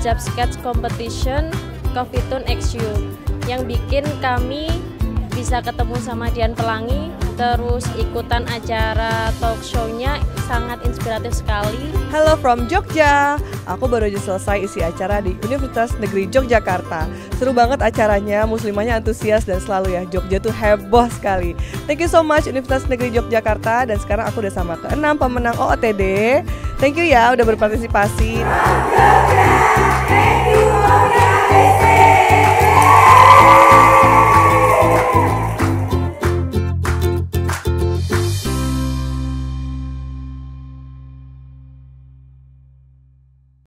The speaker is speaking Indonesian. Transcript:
Hijab Sketch Competition Coffee-tun XU yang bikin kami bisa ketemu sama Dian Pelangi, terus ikutan acara talk show-nya sangat inspiratif sekali. Halo from Jogja, aku baru aja selesai isi acara di Universitas Negeri Yogyakarta. Seru banget acaranya, muslimahnya antusias dan selalu ya, Jogja tuh heboh sekali. Thank you so much Universitas Negeri Yogyakarta, dan sekarang aku udah sama ke-6 pemenang OOTD. Thank you ya udah berpartisipasi.